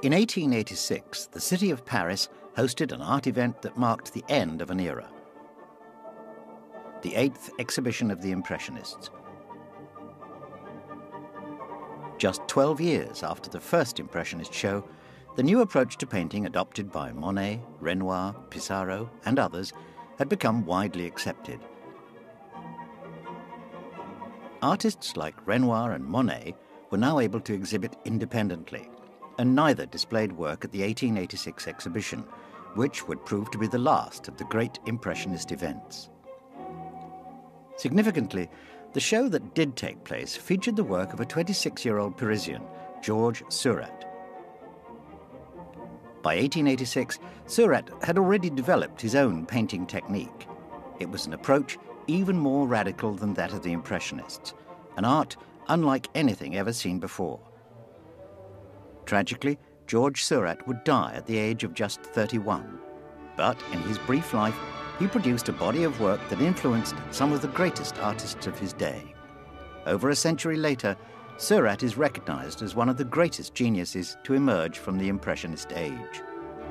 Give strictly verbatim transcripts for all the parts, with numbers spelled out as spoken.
In eighteen eighty-six, the city of Paris hosted an art event that marked the end of an era. The eighth exhibition of the Impressionists. Just twelve years after the first Impressionist show, the new approach to painting adopted by Monet, Renoir, Pissarro, and others had become widely accepted. Artists like Renoir and Monet were now able to exhibit independently, and neither displayed work at the eighteen eighty-six exhibition, which would prove to be the last of the great Impressionist events. Significantly, the show that did take place featured the work of a twenty-six-year-old Parisian, Georges Seurat. By eighteen eighty-six, Seurat had already developed his own painting technique. It was an approach even more radical than that of the Impressionists, an art unlike anything ever seen before. Tragically, Georges Seurat would die at the age of just thirty-one. But in his brief life, he produced a body of work that influenced some of the greatest artists of his day. Over a century later, Seurat is recognized as one of the greatest geniuses to emerge from the Impressionist age.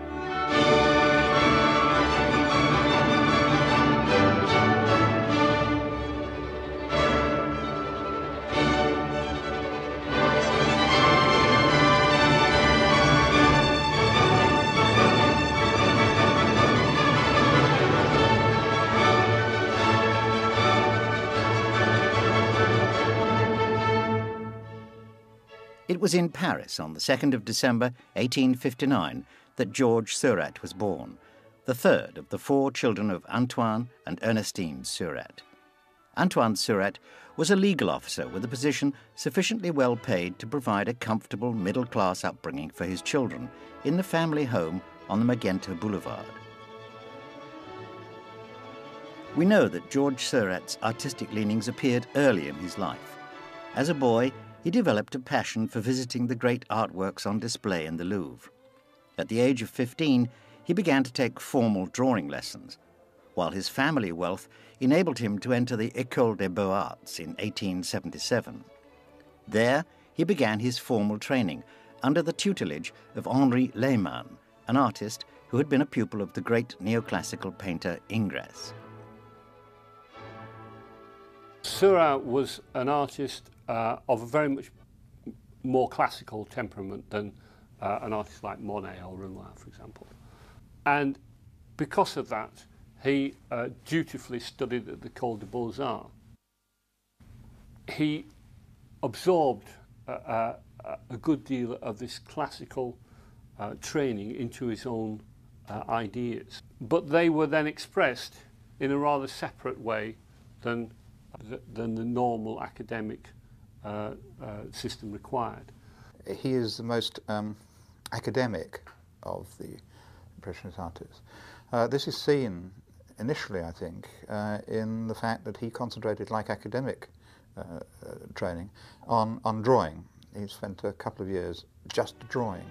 It was in Paris on the second of December eighteen fifty-nine that Georges Seurat was born, the third of the four children of Antoine and Ernestine Seurat. Antoine Seurat was a legal officer with a position sufficiently well paid to provide a comfortable middle-class upbringing for his children in the family home on the Magenta Boulevard. We know that Georges Seurat's artistic leanings appeared early in his life. As a boy, he developed a passion for visiting the great artworks on display in the Louvre. At the age of fifteen, he began to take formal drawing lessons, while his family wealth enabled him to enter the École des Beaux-Arts in eighteen seventy-seven. There, he began his formal training under the tutelage of Henri Lehmann, an artist who had been a pupil of the great neoclassical painter Ingres. Seurat was an artist Uh, of a very much more classical temperament than uh, an artist like Monet or Renoir, for example. And because of that, he uh, dutifully studied at the École des Beaux-Arts. He absorbed uh, uh, a good deal of this classical uh, training into his own uh, ideas. But they were then expressed in a rather separate way than, th than the normal academic Uh, uh, system required. He is the most um, academic of the Impressionist artists. Uh, this is seen initially, I think, uh, in the fact that he concentrated, like academic uh, uh, training, on, on drawing. He spent a couple of years just drawing.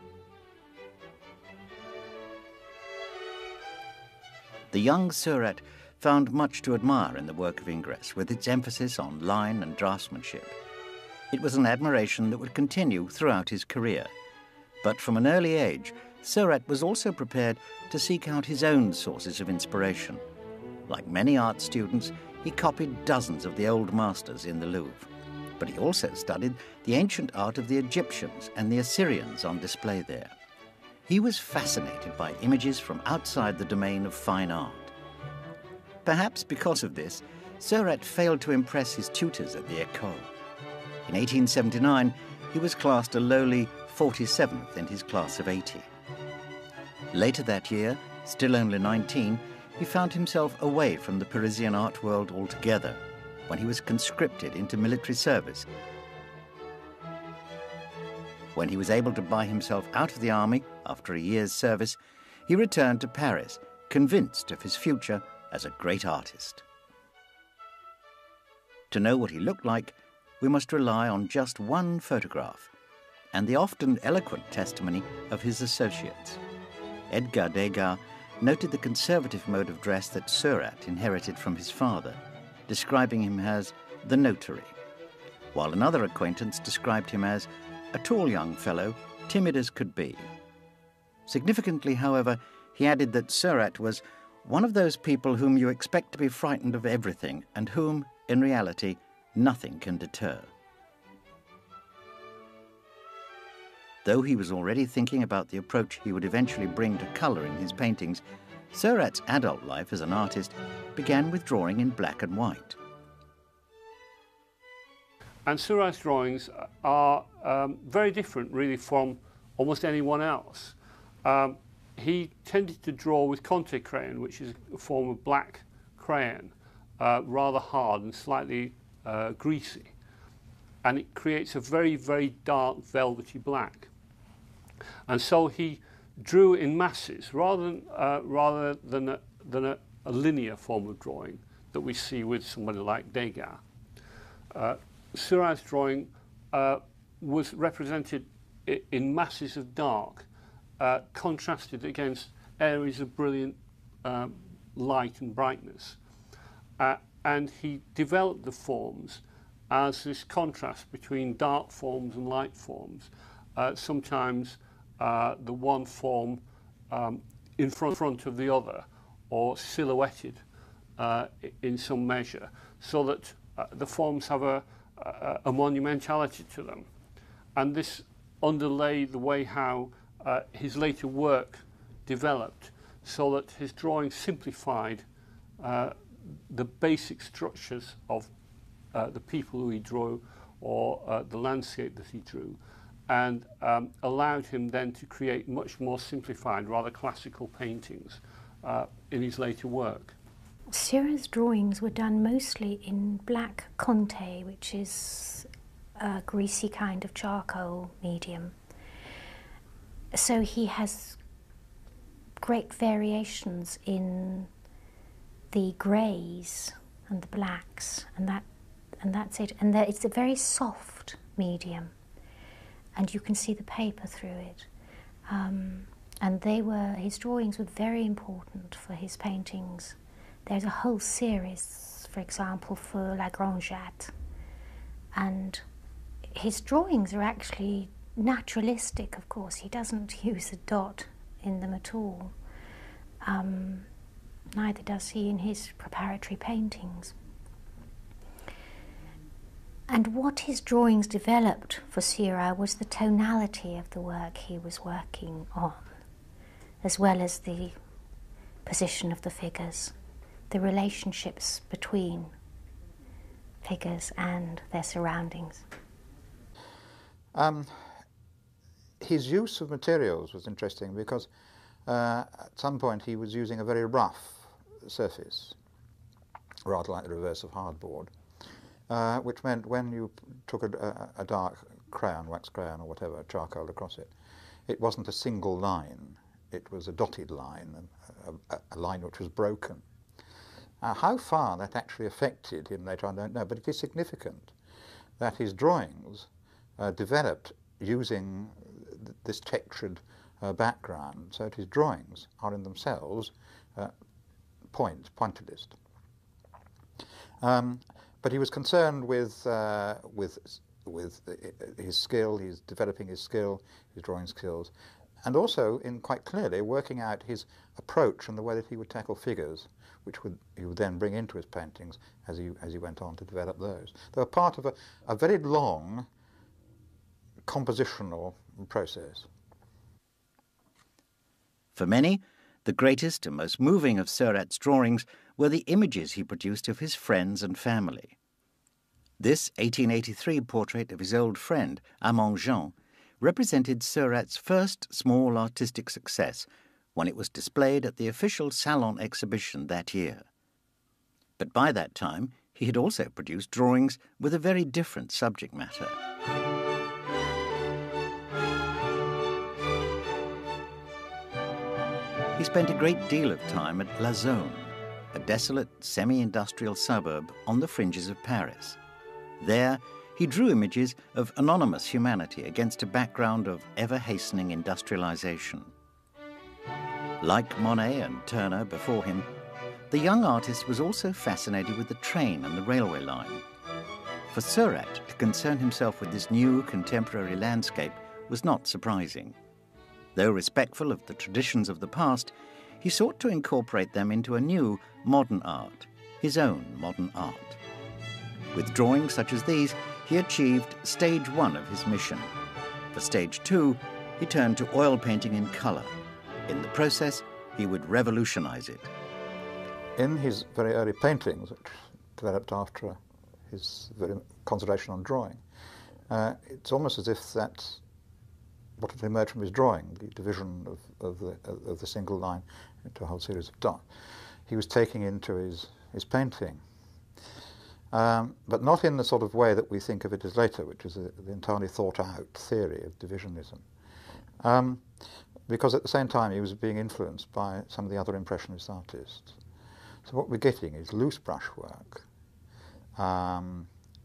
The young Seurat found much to admire in the work of Ingres, with its emphasis on line and draftsmanship. It was an admiration that would continue throughout his career. But from an early age, Seurat was also prepared to seek out his own sources of inspiration. Like many art students, he copied dozens of the old masters in the Louvre. But he also studied the ancient art of the Egyptians and the Assyrians on display there. He was fascinated by images from outside the domain of fine art. Perhaps because of this, Seurat failed to impress his tutors at the École. In eighteen seventy-nine, he was classed a lowly forty-seventh in his class of eighty. Later that year, still only nineteen, he found himself away from the Parisian art world altogether when he was conscripted into military service. When he was able to buy himself out of the army after a year's service, he returned to Paris, convinced of his future as a great artist. To know what he looked like, we must rely on just one photograph and the often eloquent testimony of his associates. Edgar Degas noted the conservative mode of dress that Seurat inherited from his father, describing him as the notary, while another acquaintance described him as a tall young fellow timid as could be. Significantly, however, he added that Seurat was one of those people whom you expect to be frightened of everything and whom, in reality, nothing can deter. Though he was already thinking about the approach he would eventually bring to colour in his paintings, Seurat's adult life as an artist began with drawing in black and white. And Seurat's drawings are um, very different, really, from almost anyone else. Um, he tended to draw with Conte crayon, which is a form of black crayon, uh, rather hard and slightly uh, greasy. And it creates a very, very dark, velvety black. And so he drew in masses, rather than, uh, rather than, a, than a, a linear form of drawing that we see with somebody like Degas. Uh, Seurat's drawing uh, was represented I in masses of dark, uh, contrasted against areas of brilliant uh, light and brightness. Uh, and he developed the forms as this contrast between dark forms and light forms. Uh, sometimes uh, the one form um, in front, front of the other, or silhouetted uh, in some measure, so that uh, the forms have a A, a monumentality to them. And this underlay the way how uh, his later work developed, so that his drawing simplified uh, the basic structures of uh, the people who he drew, or uh, the landscape that he drew, and um, allowed him then to create much more simplified, rather classical paintings uh, in his later work. Seurat's drawings were done mostly in black Conte, which is a greasy kind of charcoal medium. So he has great variations in the greys and the blacks, and that and that's it. And it's a very soft medium, and you can see the paper through it. Um, and they were his drawings were very important for his paintings. There's a whole series, for example, for La Grande Jatte. And his drawings are actually naturalistic, of course. He doesn't use a dot in them at all. Um, neither does he in his preparatory paintings. And what his drawings developed for Seurat was the tonality of the work he was working on, as well as the position of the figures, the relationships between figures and their surroundings. Um, his use of materials was interesting because uh, at some point he was using a very rough surface, rather like the reverse of hardboard, uh, which meant when you took a, a, a dark crayon, wax crayon or whatever, charcoal across it, it wasn't a single line, it was a dotted line, a, a, a line which was broken. Uh, how far that actually affected him later on, I don't know, but it is significant that his drawings uh, developed using th this textured uh, background, so that his drawings are in themselves uh, point, pointillist. Um, but he was concerned with, uh, with, with his skill, he's developing his skill, his drawing skills, and also in quite clearly working out his approach and the way that he would tackle figures, which would, he would then bring into his paintings as he, as he went on to develop those. They were part of a, a very long compositional process. For many, the greatest and most moving of Seurat's drawings were the images he produced of his friends and family. This eighteen eighty-three portrait of his old friend, Armand Jean, represented Seurat's first small artistic success when it was displayed at the official Salon exhibition that year. But by that time, he had also produced drawings with a very different subject matter. He spent a great deal of time at La Zone, a desolate, semi-industrial suburb on the fringes of Paris. There, he drew images of anonymous humanity against a background of ever-hastening industrialization. Like Monet and Turner before him, the young artist was also fascinated with the train and the railway line. For Seurat to concern himself with this new contemporary landscape was not surprising. Though respectful of the traditions of the past, he sought to incorporate them into a new modern art, his own modern art. With drawings such as these, he achieved stage one of his mission. For stage two, he turned to oil painting in colour. In the process, he would revolutionize it. In his very early paintings, which developed after his very concentration on drawing, uh, it's almost as if that's what had emerged from his drawing, the division of, of, the, of the single line into a whole series of dots. He was taking into his, his painting, um, but not in the sort of way that we think of it as later, which is a, the entirely thought-out theory of divisionism. Um, because at the same time he was being influenced by some of the other Impressionist artists. So what we're getting is loose brushwork, um,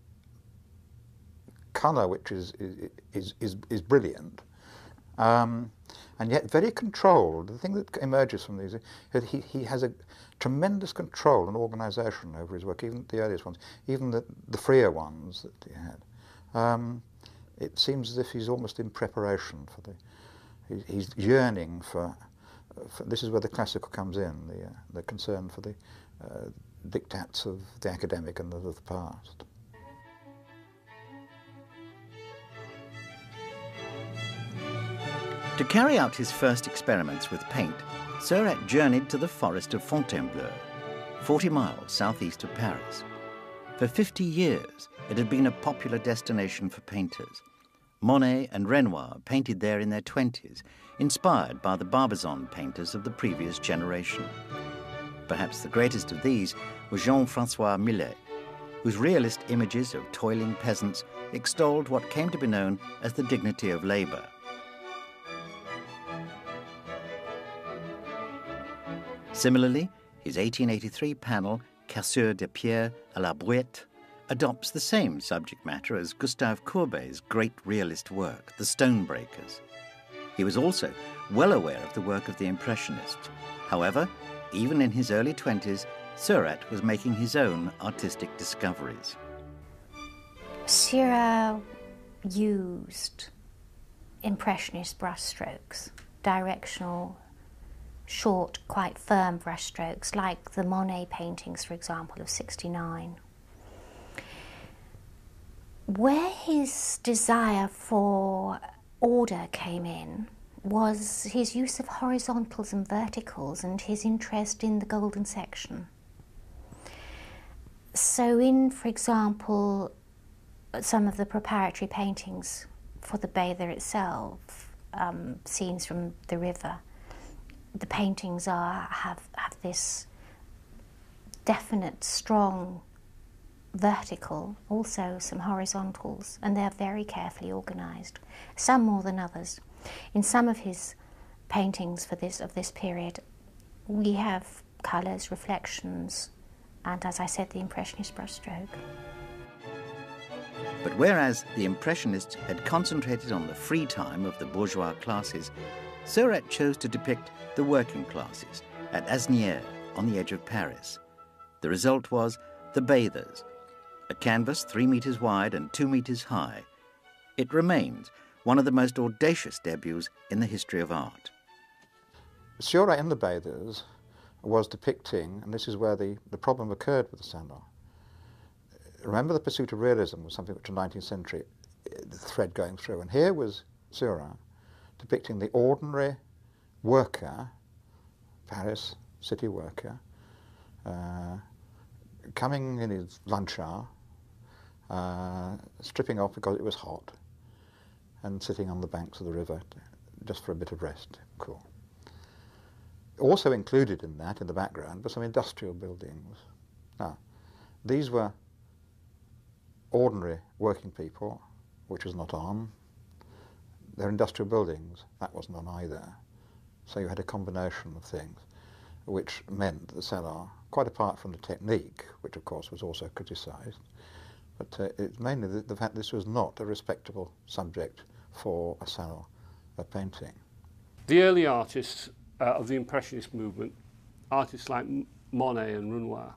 colour which is, is, is, is brilliant, um, and yet very controlled. The thing that emerges from these is that he, he has a tremendous control and organisation over his work, even the earliest ones, even the, the freer ones that he had. Um, it seems as if he's almost in preparation for the, he, he's yearning for, for, this is where the classical comes in, the, uh, the concern for the uh, diktats of the academic and of the past. To carry out his first experiments with paint, Seurat journeyed to the forest of Fontainebleau, forty miles southeast of Paris. For fifty years, it had been a popular destination for painters. Monet and Renoir painted there in their twenties, inspired by the Barbizon painters of the previous generation. Perhaps the greatest of these was Jean-Francois Millet, whose realist images of toiling peasants extolled what came to be known as the dignity of labour. Similarly, his eighteen eighty-three panel, Casseurs de pierre à la Brouette, adopts the same subject matter as Gustave Courbet's great realist work, The Stonebreakers. He was also well aware of the work of the Impressionists. However, even in his early twenties, Seurat was making his own artistic discoveries. Seurat used Impressionist brushstrokes, directional, short, quite firm brushstrokes, like the Monet paintings, for example, of sixty-nine. Where his desire for order came in was his use of horizontals and verticals and his interest in the golden section. So in, for example, some of the preparatory paintings for the bather itself, um, scenes from the river, the paintings are have, have this definite, strong vertical, also some horizontals, and they're very carefully organised, some more than others. In some of his paintings for this of this period, we have colours, reflections, and, as I said, the Impressionist brushstroke. But whereas the Impressionists had concentrated on the free time of the bourgeois classes, Seurat chose to depict the working classes at Asnières, on the edge of Paris. The result was The Bathers, a canvas three metres wide and two metres high. It remains one of the most audacious debuts in the history of art. Seurat in The Bathers was depicting, and this is where the, the problem occurred with the salon. Remember, the pursuit of realism was something which in the nineteenth century, the thread going through, and here was Seurat depicting the ordinary worker, Paris city worker, uh, coming in his lunch hour, uh, stripping off because it was hot, and sitting on the banks of the river just for a bit of rest, cool. Also included in that, in the background, were some industrial buildings. Now, these were ordinary working people, which was not on. They're industrial buildings, that wasn't on either. So you had a combination of things, which meant that the salon, quite apart from the technique, which of course was also criticised, but uh, it's mainly the, the fact this was not a respectable subject for a salon of painting. The early artists uh, of the Impressionist movement, artists like Monet and Renoir,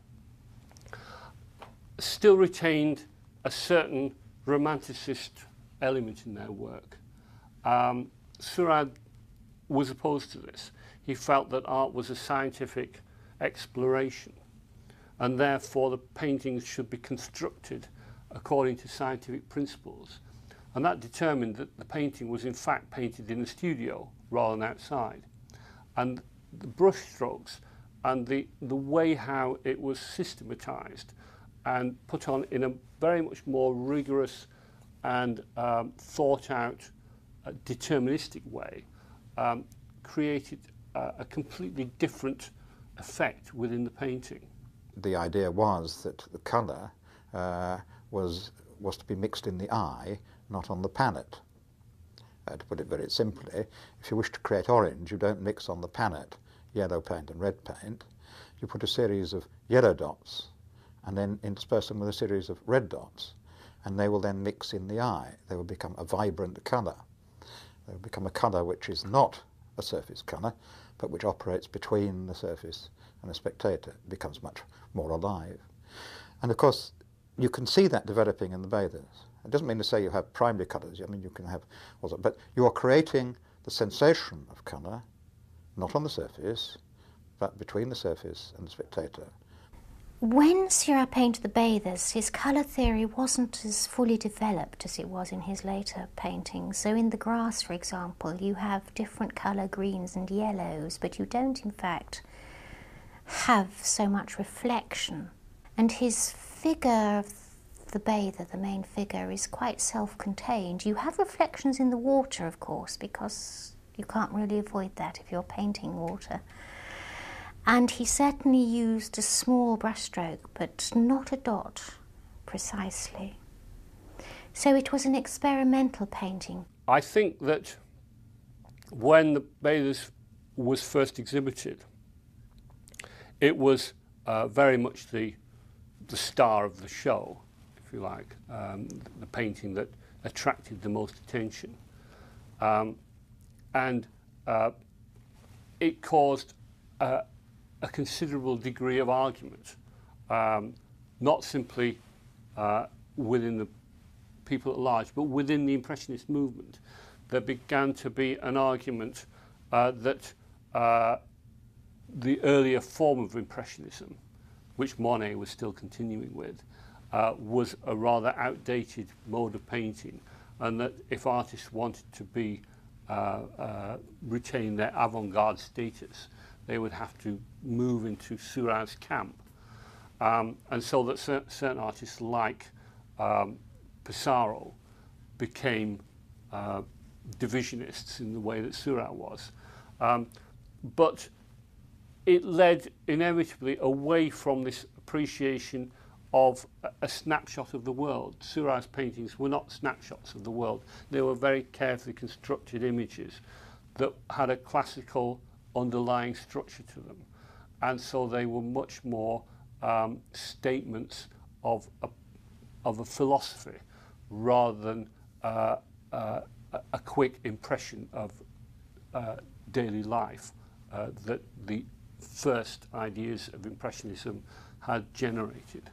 still retained a certain romanticist element in their work. Um, Seurat was opposed to this. He felt that art was a scientific exploration, and therefore the paintings should be constructed according to scientific principles. And that determined that the painting was in fact painted in the studio rather than outside. And the brush strokes and the, the way how it was systematized and put on in a very much more rigorous and um, thought out, uh, deterministic way, um, created uh, a completely different effect within the painting. The idea was that the colour uh, was, was to be mixed in the eye, not on the palette. Uh, to put it very simply, if you wish to create orange, you don't mix on the palette yellow paint and red paint. You put a series of yellow dots and then intersperse them with a series of red dots, and they will then mix in the eye. They will become a vibrant colour. They will become a colour which is not a surface colour, but which operates between the surface and the spectator. It becomes much more alive. And of course, you can see that developing in the bathers. It doesn't mean to say you have primary colours. I mean, you can have also, but you are creating the sensation of colour, not on the surface, but between the surface and the spectator. When Seurat painted the bathers, his colour theory wasn't as fully developed as it was in his later paintings. So in the grass, for example, you have different colour greens and yellows, but you don't, in fact, have so much reflection. And his figure of the bather, the main figure, is quite self-contained. You have reflections in the water, of course, because you can't really avoid that if you're painting water. And he certainly used a small brushstroke, but not a dot, precisely. So it was an experimental painting. I think that when the Bathers was first exhibited, it was uh, very much the, the star of the show, if you like, um, the painting that attracted the most attention. Um, and uh, it caused uh, a considerable degree of argument, um, not simply uh, within the people at large, but within the Impressionist movement. There began to be an argument uh, that uh, the earlier form of Impressionism, which Monet was still continuing with, uh, was a rather outdated mode of painting, and that if artists wanted to be uh, uh, retain their avant-garde status, they would have to move into Seurat's camp. Um, and so that cer certain artists like um, Pissarro became uh, divisionists in the way that Seurat was. Um, but it led inevitably away from this appreciation of a, a snapshot of the world. Seurat's paintings were not snapshots of the world. They were very carefully constructed images that had a classical underlying structure to them. And so they were much more um, statements of a, of a philosophy rather than uh, uh, a quick impression of uh, daily life uh, that the first ideas of Impressionism had generated.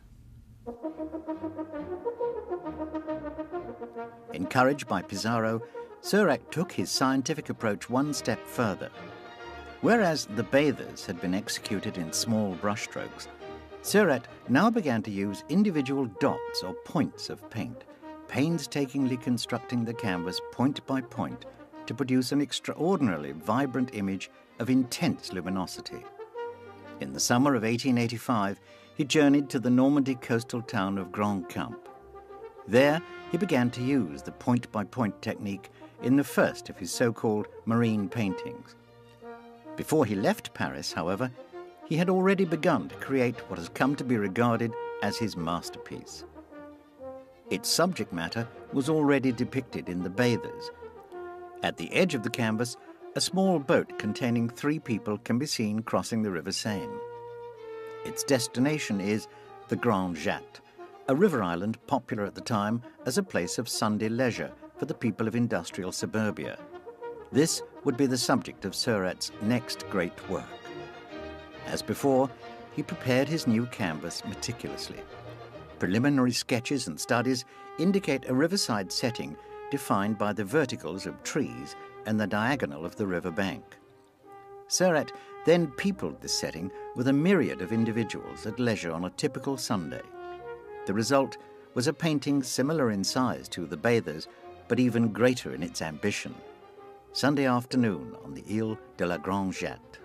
Encouraged by Pissarro, Seurat took his scientific approach one step further. Whereas the bathers had been executed in small brushstrokes, Seurat now began to use individual dots or points of paint, painstakingly constructing the canvas point by point to produce an extraordinarily vibrant image of intense luminosity. In the summer of eighteen eighty-five, he journeyed to the Normandy coastal town of Grand Camp. There, he began to use the point-by-point technique in the first of his so-called marine paintings. Before he left Paris, however, he had already begun to create what has come to be regarded as his masterpiece. Its subject matter was already depicted in the bathers. At the edge of the canvas, a small boat containing three people can be seen crossing the River Seine. Its destination is the Grand Jatte, a river island popular at the time as a place of Sunday leisure for the people of industrial suburbia. This would be the subject of Seurat's next great work. As before, he prepared his new canvas meticulously. Preliminary sketches and studies indicate a riverside setting defined by the verticals of trees and the diagonal of the river bank. Seurat then peopled this setting with a myriad of individuals at leisure on a typical Sunday. The result was a painting similar in size to The Bathers, but even greater in its ambition. Sunday Afternoon on the Ile de la Grande Jatte.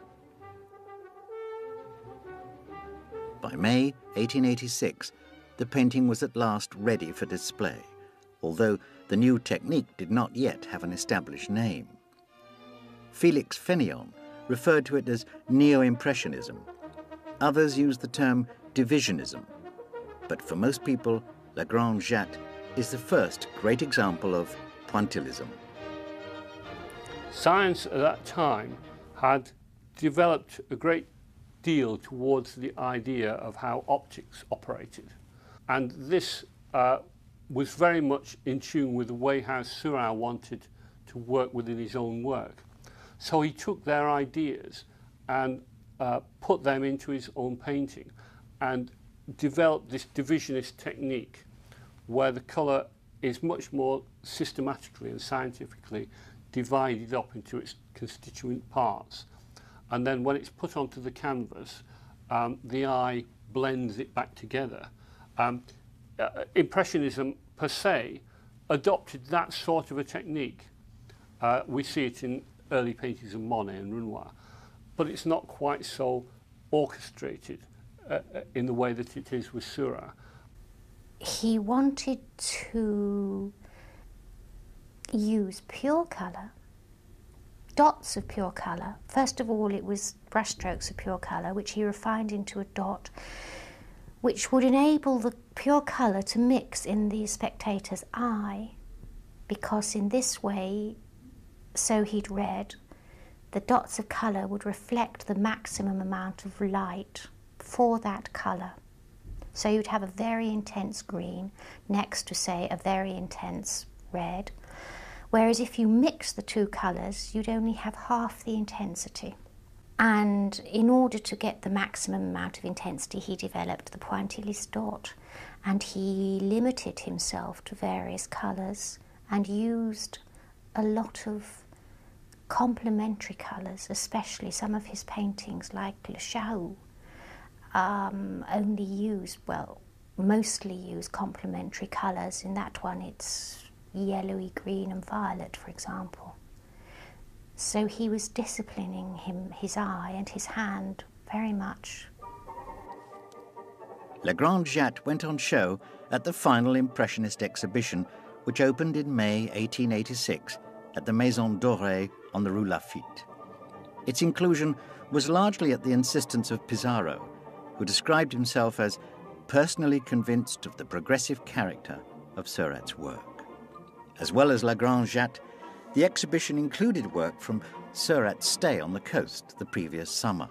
By May eighteen eighty-six, the painting was at last ready for display, although the new technique did not yet have an established name. Félix Fénéon referred to it as neo-impressionism. Others used the term divisionism. But for most people, La Grande Jatte is the first great example of pointillism. Science at that time had developed a great deal towards the idea of how optics operated. And this uh, was very much in tune with the way how Seurat wanted to work within his own work. So he took their ideas and uh, put them into his own painting and developed this divisionist technique where the colour is much more systematically and scientifically divided up into its constituent parts. And then when it's put onto the canvas, um, the eye blends it back together. Um, uh, Impressionism per se adopted that sort of a technique. Uh, we see it in early paintings of Monet and Renoir, but it's not quite so orchestrated uh, in the way that it is with Seurat. He wanted to use pure colour, dots of pure colour. First of all, it was brushstrokes of pure colour, which he refined into a dot, which would enable the pure colour to mix in the spectator's eye, because in this way, so he'd read, the dots of colour would reflect the maximum amount of light for that colour. So you'd have a very intense green next to, say, a very intense red, whereas if you mix the two colours, you'd only have half the intensity. And in order to get the maximum amount of intensity, he developed the pointillist dot, and he limited himself to various colours and used a lot of complementary colours, especially some of his paintings like Le Chahoud, um, only use, well, mostly use complementary colours. In that one it's yellowy, green and violet, for example. So he was disciplining him, his eye and his hand very much. La Grande Jatte went on show at the final Impressionist exhibition, which opened in May eighteen eighty-six at the Maison Dorée on the Rue Lafitte. Its inclusion was largely at the insistence of Pissarro, who described himself as personally convinced of the progressive character of Seurat's work. As well as La Grande Jatte, the exhibition included work from Seurat's stay on the coast the previous summer.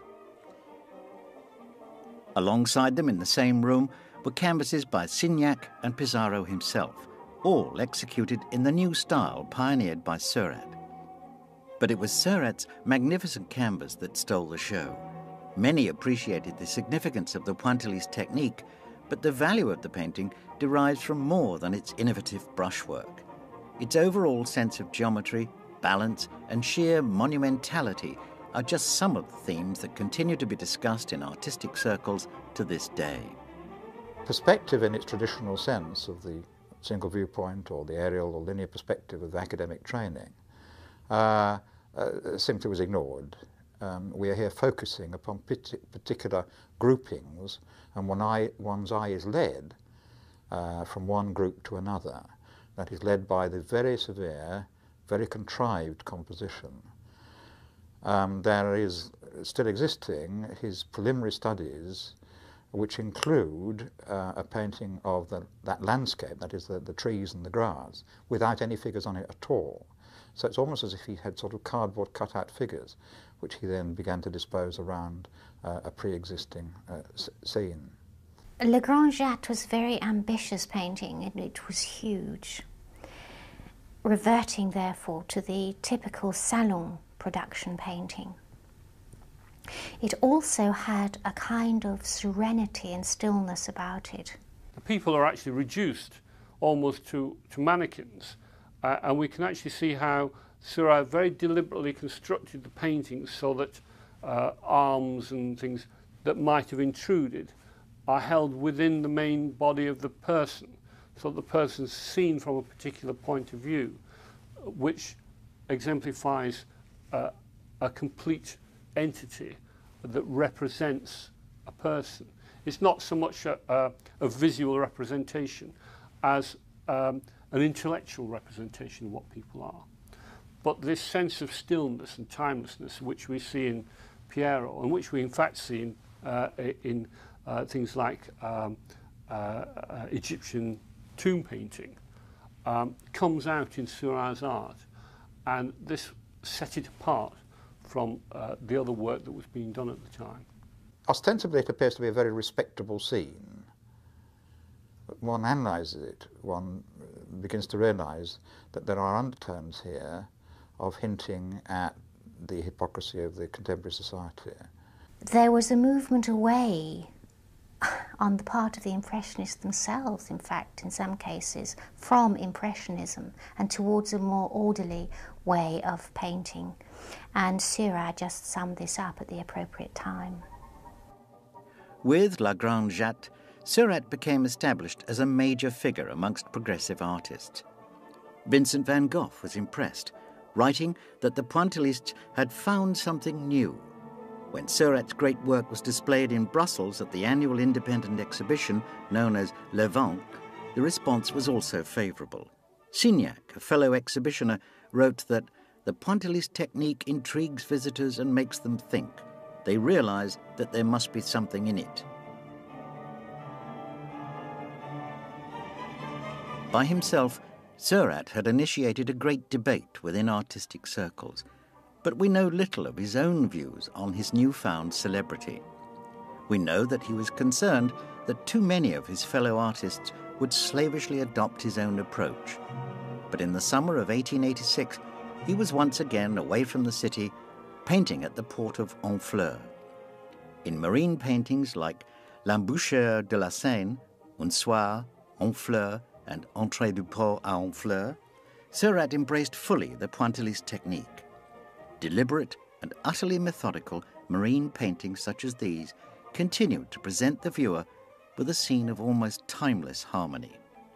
Alongside them in the same room were canvases by Signac and Pissarro himself, all executed in the new style pioneered by Seurat. But it was Seurat's magnificent canvas that stole the show. Many appreciated the significance of the pointillist technique, but the value of the painting derives from more than its innovative brushwork. Its overall sense of geometry, balance, and sheer monumentality are just some of the themes that continue to be discussed in artistic circles to this day. Perspective in its traditional sense of the single viewpoint or the aerial or linear perspective of academic training uh, uh, simply was ignored. Um, we are here focusing upon particular groupings, and one eye, one's eye is led uh, from one group to another. That is led by the very severe, very contrived composition. Um, there is still existing his preliminary studies, which include uh, a painting of the, that landscape, that is the, the trees and the grass, without any figures on it at all. So it's almost as if he had sort of cardboard cut-out figures, which he then began to dispose around uh, a pre-existing uh, scene. La Grande Jatte was a very ambitious painting, and it was huge, reverting therefore to the typical salon production painting. It also had a kind of serenity and stillness about it. The people are actually reduced almost to, to mannequins, Uh, and we can actually see how Seurat very deliberately constructed the paintings so that uh, arms and things that might have intruded are held within the main body of the person, so that the person's seen from a particular point of view, which exemplifies uh, a complete entity that represents a person. It's not so much a, a, a visual representation as um, an intellectual representation of what people are. But this sense of stillness and timelessness, which we see in Piero, and which we in fact see in, uh, in uh, things like um, uh, uh, Egyptian tomb painting, um, comes out in Seurat's art, and this set it apart from uh, the other work that was being done at the time. Ostensibly it appears to be a very respectable scene. But one analyses it, one begins to realise that there are undertones here of hinting at the hypocrisy of the contemporary society. There was a movement away on the part of the Impressionists themselves, in fact, in some cases, from Impressionism and towards a more orderly way of painting. And Seurat just summed this up at the appropriate time. With La Grande Jatte, Seurat became established as a major figure amongst progressive artists. Vincent van Gogh was impressed, writing that the Pointillists had found something new. When Seurat's great work was displayed in Brussels at the annual independent exhibition known as Le Vent, the response was also favourable. Signac, a fellow exhibitioner, wrote that the Pointillist technique intrigues visitors and makes them think. They realise that there must be something in it. By himself, Seurat had initiated a great debate within artistic circles, but we know little of his own views on his newfound celebrity. We know that he was concerned that too many of his fellow artists would slavishly adopt his own approach. But in the summer of eighteen eighty-six, he was once again away from the city, painting at the port of Honfleur. In marine paintings like L'Embouchure de la Seine, Un Soir, Honfleur, and Entrée du Port à Honfleur, Seurat embraced fully the Pointillist technique. Deliberate and utterly methodical marine paintings such as these continued to present the viewer with a scene of almost timeless harmony.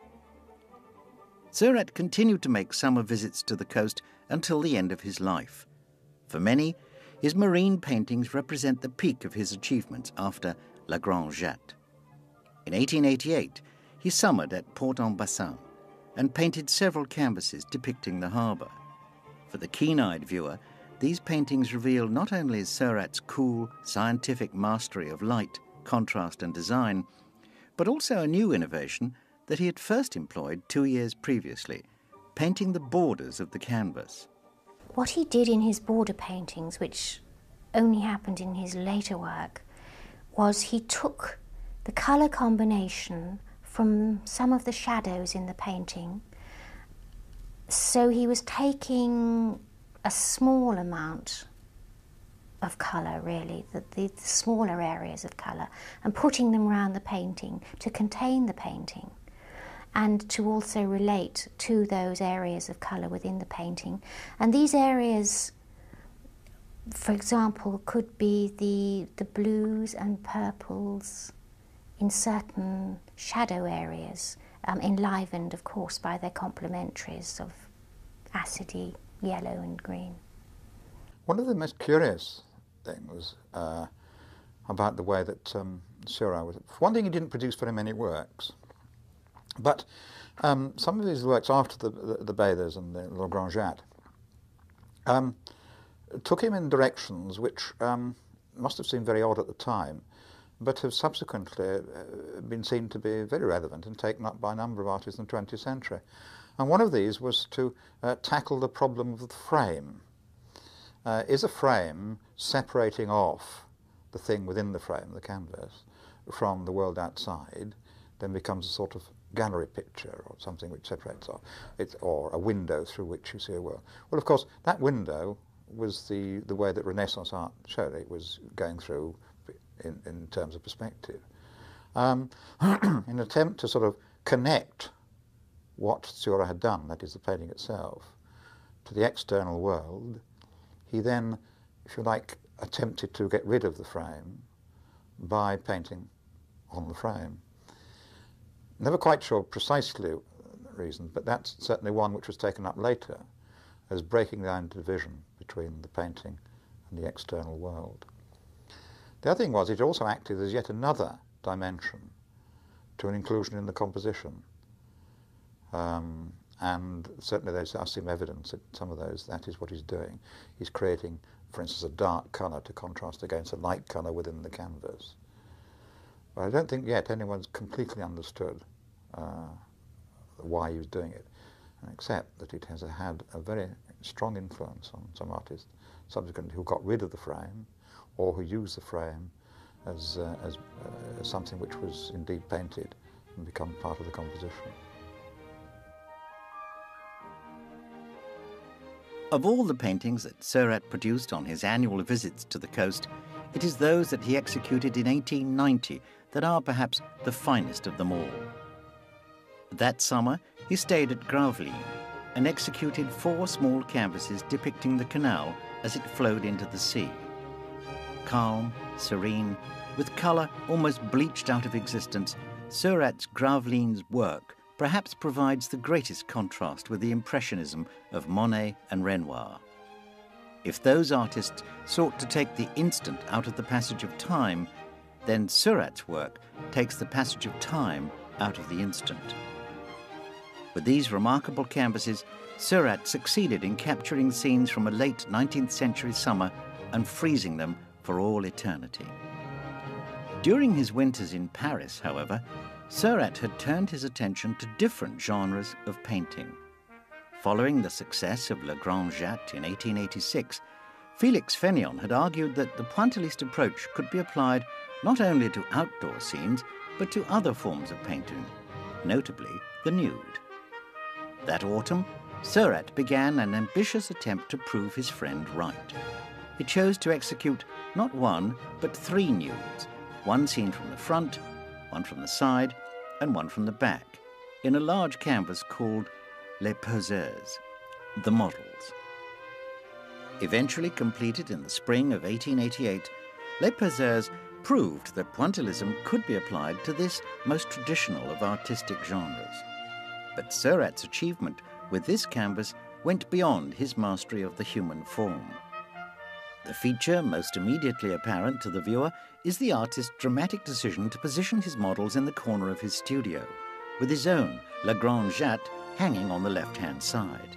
Seurat continued to make summer visits to the coast until the end of his life. For many, his marine paintings represent the peak of his achievements after La Grande Jatte. In eighteen eighty-eight, he summered at Port-en-Bassin and painted several canvases depicting the harbour. For the keen-eyed viewer, these paintings reveal not only Seurat's cool, scientific mastery of light, contrast and design, but also a new innovation that he had first employed two years previously, painting the borders of the canvas. What he did in his border paintings, which only happened in his later work, was he took the colour combination from some of the shadows in the painting. So he was taking a small amount of colour, really, the, the, the smaller areas of colour, and putting them around the painting to contain the painting and to also relate to those areas of colour within the painting. And these areas, for example, could be the, the blues and purples in certain shadow areas, um, enlivened, of course, by their complementaries of acidy yellow and green. One of the most curious things uh, about the way that um, Seurat was, for one thing, he didn't produce very many works, but um, some of his works after the, the, the Bathers and the La Grande Jatte um, took him in directions which um, must have seemed very odd at the time, but have subsequently uh, been seen to be very relevant and taken up by a number of artists in the twentieth century. And one of these was to uh, tackle the problem of the frame. Uh, is a frame separating off the thing within the frame, the canvas, from the world outside, then becomes a sort of gallery picture or something which separates off, it's, or a window through which you see a world. Well, of course, that window was the, the way that Renaissance art showed it was going through in, in terms of perspective. Um, in an attempt to sort of connect what Seurat had done, that is the painting itself, to the external world, he then, if you like, attempted to get rid of the frame by painting on the frame. Never quite sure precisely the reason, but that's certainly one which was taken up later as breaking down the division between the painting and the external world. The other thing was it also acted as yet another dimension to an inclusion in the composition. Um, and certainly there's some evidence that some of those, that is what he's doing. He's creating, for instance, a dark colour to contrast against a light colour within the canvas. But I don't think yet anyone's completely understood uh, why he was doing it, except that it has had a very strong influence on some artists subsequently who got rid of the frame or who used the frame as, uh, as, uh, as something which was indeed painted and become part of the composition. Of all the paintings that Seurat produced on his annual visits to the coast, it is those that he executed in eighteen ninety that are perhaps the finest of them all. That summer, he stayed at Gravelines and executed four small canvases depicting the canal as it flowed into the sea. Calm, serene, with colour almost bleached out of existence, Seurat's Gravelines work perhaps provides the greatest contrast with the Impressionism of Monet and Renoir. If those artists sought to take the instant out of the passage of time, then Seurat's work takes the passage of time out of the instant. With these remarkable canvases, Seurat succeeded in capturing scenes from a late nineteenth century summer and freezing them for all eternity. During his winters in Paris, however, Seurat had turned his attention to different genres of painting. Following the success of Le Grand Jatte in eighteen eighty-six, Félix Fénéon had argued that the pointilliste approach could be applied not only to outdoor scenes, but to other forms of painting, notably the nude. That autumn, Seurat began an ambitious attempt to prove his friend right. He chose to execute not one, but three nudes, one seen from the front, one from the side, and one from the back, in a large canvas called Les Poseurs, the models. Eventually completed in the spring of eighteen eighty-eight, Les Poseurs proved that pointillism could be applied to this most traditional of artistic genres. But Seurat's achievement with this canvas went beyond his mastery of the human form. The feature most immediately apparent to the viewer is the artist's dramatic decision to position his models in the corner of his studio, with his own Le Grand Jatte hanging on the left-hand side.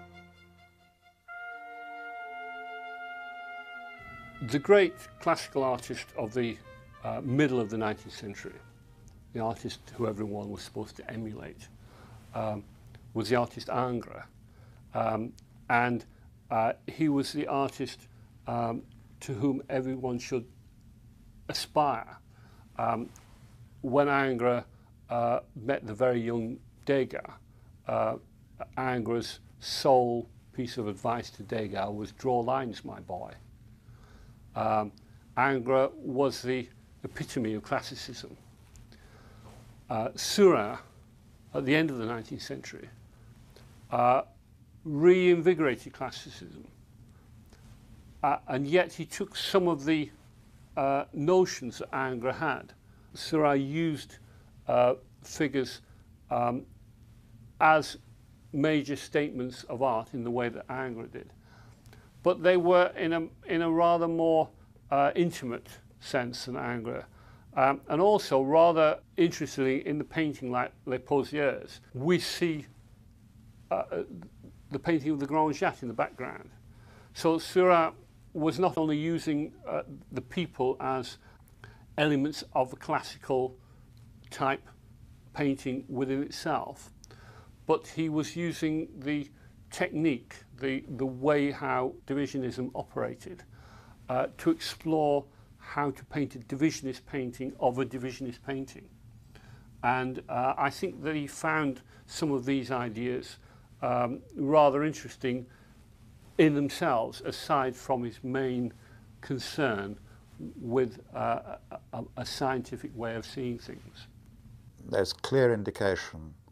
The great classical artist of the uh, middle of the nineteenth century, the artist who everyone was supposed to emulate, um, was the artist Ingres. Um, and uh, he was the artist um, to whom everyone should aspire. Um, when Ingres uh, met the very young Degas, uh, Ingres' sole piece of advice to Degas was draw lines, my boy. Um, Ingres was the epitome of classicism. Uh, Seurat, at the end of the nineteenth century, uh, reinvigorated classicism. Uh, and yet he took some of the uh, notions that Ingres had. Seurat used uh, figures um, as major statements of art in the way that Ingres did. But they were in a, in a rather more uh, intimate sense than Ingres. Um, and also, rather interestingly, in the painting like Les Poseurs, we see uh, the painting of the Grand Jatte in the background. So Seurat was not only using uh, the people as elements of a classical type painting within itself, but he was using the technique, the, the way how divisionism operated, uh, to explore how to paint a divisionist painting of a divisionist painting. And uh, I think that he found some of these ideas um, rather interesting in themselves, aside from his main concern with uh, a, a scientific way of seeing things. There's clear indication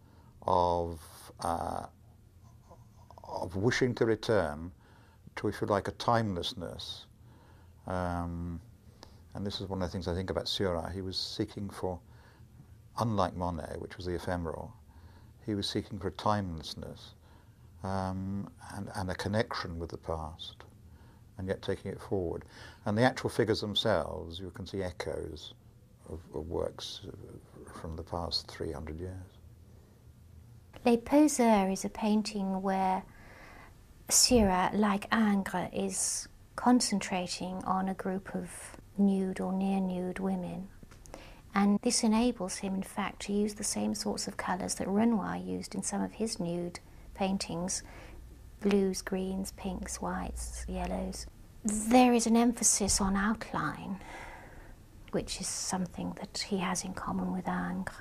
of, uh, of wishing to return to, if you like, a timelessness. Um, and this is one of the things I think about Seurat. He was seeking for, unlike Monet, which was the ephemeral, he was seeking for a timelessness um, and, and a connection with the past, and yet taking it forward. And the actual figures themselves, you can see echoes of, of works from the past three hundred years. Les Poseurs is a painting where Seurat, like Ingres, is concentrating on a group of nude or near-nude women. And this enables him, in fact, to use the same sorts of colours that Renoir used in some of his nude paintings: blues, greens, pinks, whites, yellows. There is an emphasis on outline, which is something that he has in common with Ingres.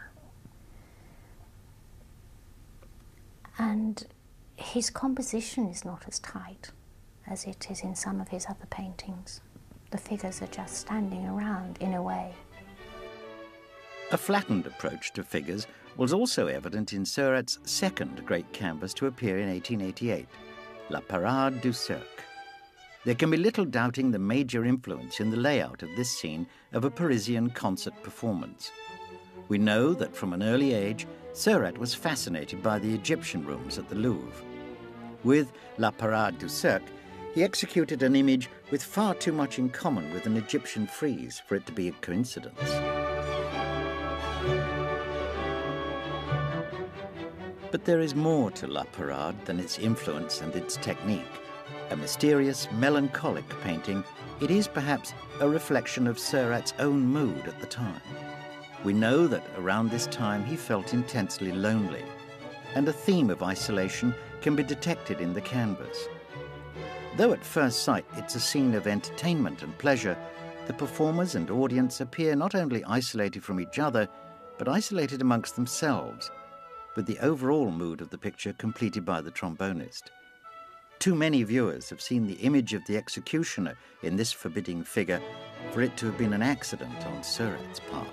And his composition is not as tight as it is in some of his other paintings. The figures are just standing around in a way. A flattened approach to figures was also evident in Seurat's second great canvas to appear in eighteen eighty-eight, La Parade du Cirque. There can be little doubting the major influence in the layout of this scene of a Parisian concert performance. We know that from an early age, Seurat was fascinated by the Egyptian rooms at the Louvre. With La Parade du Cirque, he executed an image with far too much in common with an Egyptian frieze for it to be a coincidence. But there is more to La Parade than its influence and its technique. A mysterious, melancholic painting, it is perhaps a reflection of Seurat's own mood at the time. We know that around this time he felt intensely lonely, and a theme of isolation can be detected in the canvas. Though at first sight it's a scene of entertainment and pleasure, the performers and audience appear not only isolated from each other, but isolated amongst themselves, with the overall mood of the picture completed by the trombonist. Too many viewers have seen the image of the executioner in this forbidding figure for it to have been an accident on Seurat's part.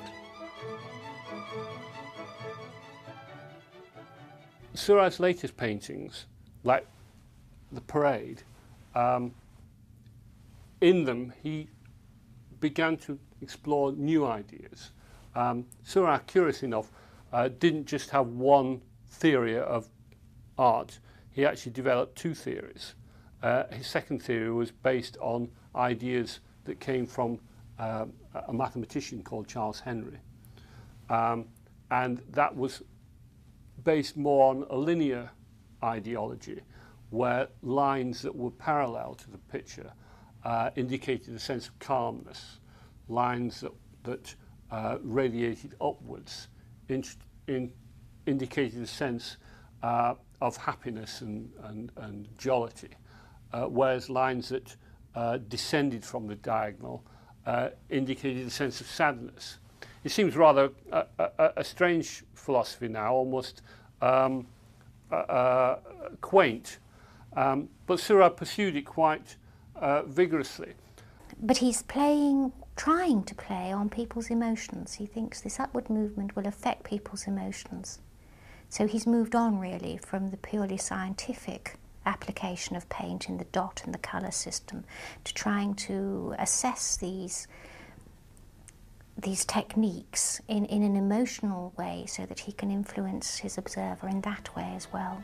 Seurat's latest paintings, like The Parade, um, in them he began to explore new ideas. Um, Seurat, curious enough, uh, didn't just have one theory of art, he actually developed two theories. Uh, his second theory was based on ideas that came from uh, a mathematician called Charles Henry. Um, and that was based more on a linear ideology, where lines that were parallel to the picture uh, indicated a sense of calmness, lines that, that uh, radiated upwards in, in, indicated a sense uh, of happiness and, and, and jollity, uh, whereas lines that uh, descended from the diagonal uh, indicated a sense of sadness. It seems rather a, a, a strange philosophy now, almost um, uh, uh, quaint, um, but Seurat pursued it quite uh, vigorously. But he's playing, trying to play on people's emotions. He thinks this upward movement will affect people's emotions. So he's moved on really from the purely scientific application of paint in the dot and the colour system to trying to assess these these techniques in, in an emotional way so that he can influence his observer in that way as well.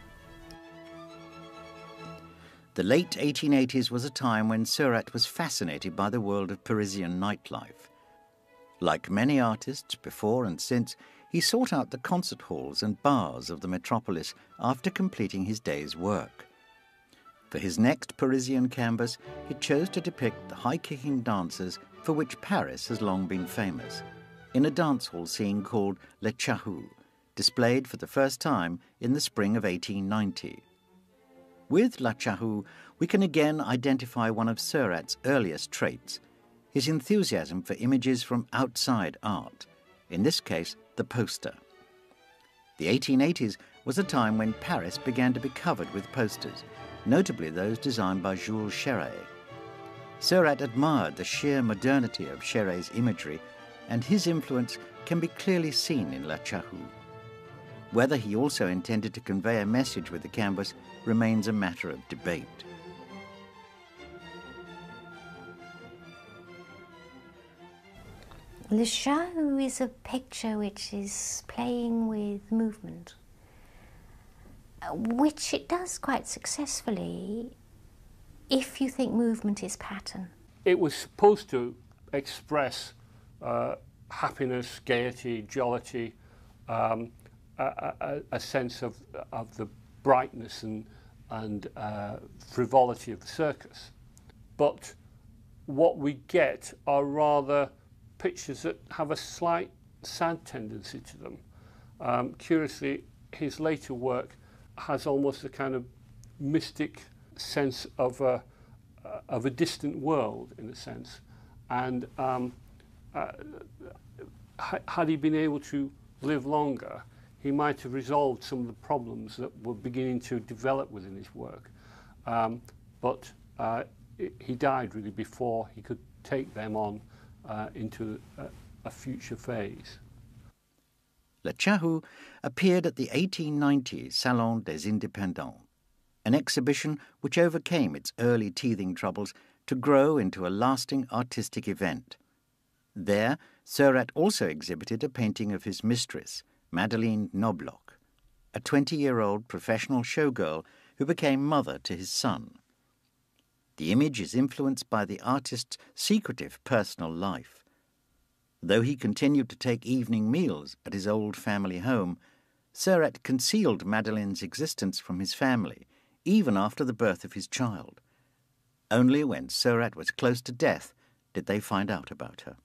The late eighteen eighties was a time when Seurat was fascinated by the world of Parisian nightlife. Like many artists before and since, he sought out the concert halls and bars of the metropolis after completing his day's work. For his next Parisian canvas, he chose to depict the high-kicking dancers for which Paris has long been famous, in a dance hall scene called Le Chahut, displayed for the first time in the spring of eighteen ninety. With La Chahut, we can again identify one of Seurat's earliest traits, his enthusiasm for images from outside art, in this case, the poster. The eighteen eighties was a time when Paris began to be covered with posters, notably those designed by Jules Chéret. Seurat admired the sheer modernity of Chéret's imagery, and his influence can be clearly seen in La Chahut. Whether he also intended to convey a message with the canvas remains a matter of debate. Le Chahut is a picture which is playing with movement, which it does quite successfully if you think movement is pattern. It was supposed to express uh, happiness, gaiety, jollity, um, a, a, a sense of, of the brightness and, and uh, frivolity of the circus. But what we get are rather pictures that have a slight sad tendency to them. Um, curiously, his later work has almost a kind of mystic sense of a, uh, of a distant world, in a sense. And um, uh, had he been able to live longer, he might have resolved some of the problems that were beginning to develop within his work. Um, but uh, it, he died really before he could take them on uh, into a, a future phase. Le Chahut appeared at the eighteen ninety Salon des Indépendants, an exhibition which overcame its early teething troubles to grow into a lasting artistic event. There, Seurat also exhibited a painting of his mistress, Madeleine Knobloch, a twenty-year-old professional showgirl who became mother to his son. The image is influenced by the artist's secretive personal life. Though he continued to take evening meals at his old family home, Seurat concealed Madeleine's existence from his family, even after the birth of his child. Only when Seurat was close to death did they find out about her.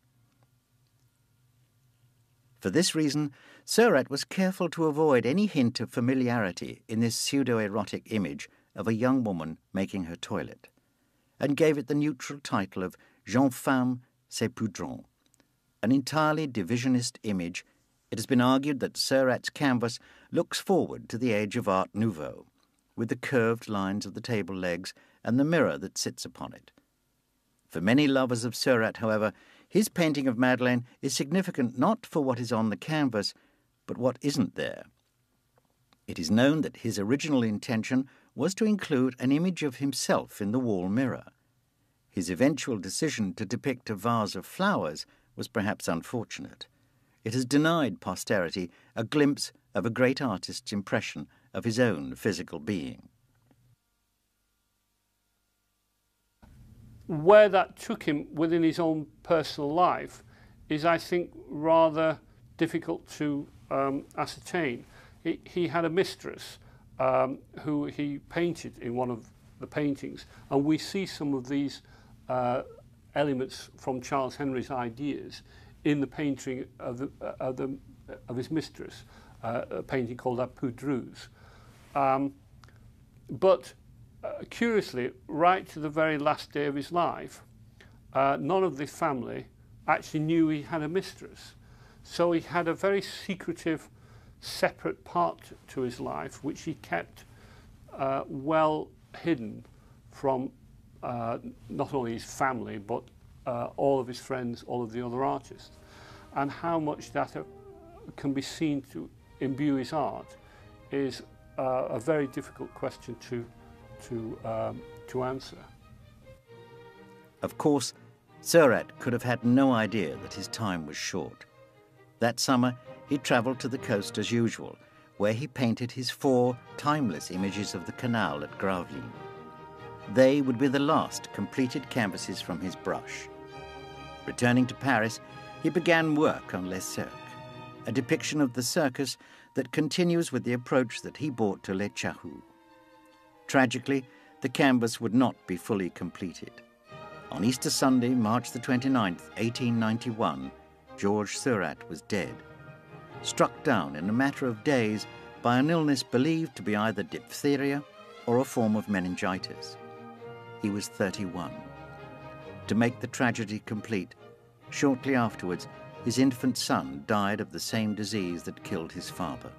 For this reason, Seurat was careful to avoid any hint of familiarity in this pseudo-erotic image of a young woman making her toilet, and gave it the neutral title of Jeune Femme S'Époudrant. An entirely divisionist image, it has been argued that Seurat's canvas looks forward to the age of Art Nouveau, with the curved lines of the table legs and the mirror that sits upon it. For many lovers of Seurat, however, his painting of Madeleine is significant not for what is on the canvas, but what isn't there. It is known that his original intention was to include an image of himself in the wall mirror. His eventual decision to depict a vase of flowers was perhaps unfortunate. It has denied posterity a glimpse of a great artist's impression of his own physical being. Where that took him within his own personal life is, I think, rather difficult to um, ascertain. He, he had a mistress um, who he painted in one of the paintings, and we see some of these uh, elements from Charles Henry's ideas in the painting of, the, uh, of, the, of his mistress, uh, a painting called La Poudreuse. Um, but uh, curiously, right to the very last day of his life, uh, none of the family actually knew he had a mistress. So he had a very secretive, separate part to his life, which he kept uh, well hidden from uh, not only his family, but uh, all of his friends, all of the other artists. And how much that uh, can be seen to imbue his art is uh, a very difficult question to, to, um, to answer. Of course, Seurat could have had no idea that his time was short. That summer, he travelled to the coast as usual, where he painted his four timeless images of the canal at Gravelines. They would be the last completed canvases from his brush. Returning to Paris, he began work on Les Cirques, a depiction of the circus that continues with the approach that he brought to Le Chahut. Tragically, the canvas would not be fully completed. On Easter Sunday, March the twenty-ninth, eighteen ninety-one, Georges Seurat was dead, struck down in a matter of days by an illness believed to be either diphtheria or a form of meningitis. He was thirty-one. To make the tragedy complete, shortly afterwards, his infant son died of the same disease that killed his father.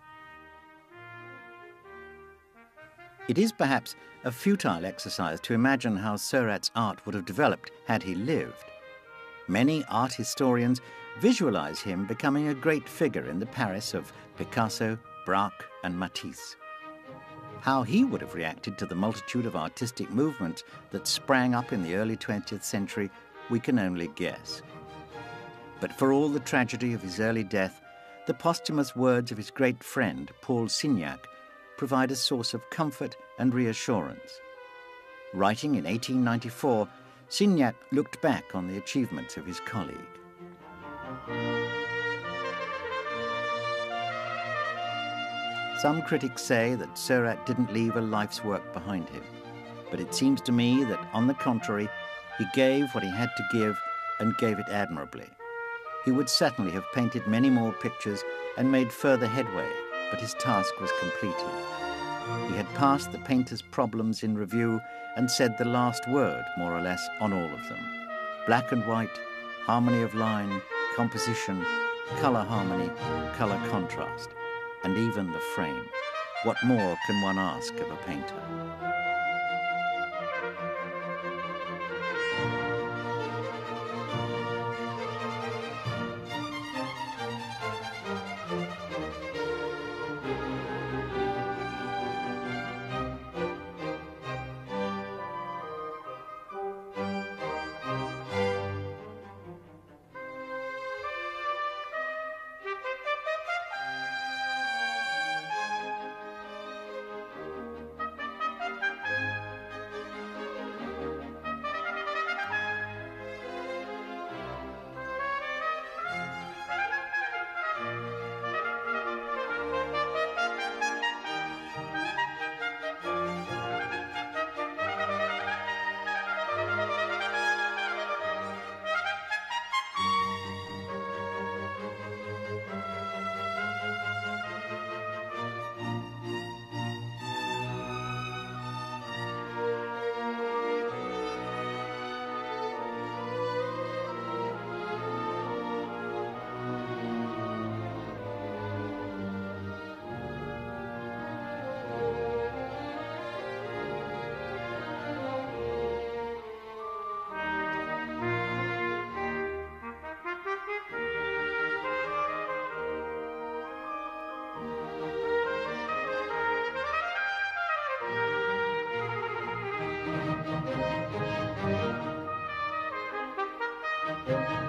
It is perhaps a futile exercise to imagine how Seurat's art would have developed had he lived. Many art historians visualize him becoming a great figure in the Paris of Picasso, Braque and Matisse. How he would have reacted to the multitude of artistic movements that sprang up in the early twentieth century, we can only guess. But for all the tragedy of his early death, the posthumous words of his great friend, Paul Signac, provide a source of comfort and reassurance. Writing in eighteen ninety-four, Signac looked back on the achievements of his colleague. Some critics say that Seurat didn't leave a life's work behind him, but it seems to me that, on the contrary, he gave what he had to give and gave it admirably. He would certainly have painted many more pictures and made further headway, but his task was completed. He had passed the painter's problems in review and said the last word, more or less, on all of them. Black and white, harmony of line, composition, colour harmony, colour contrast, and even the frame. What more can one ask of a painter? Thank you.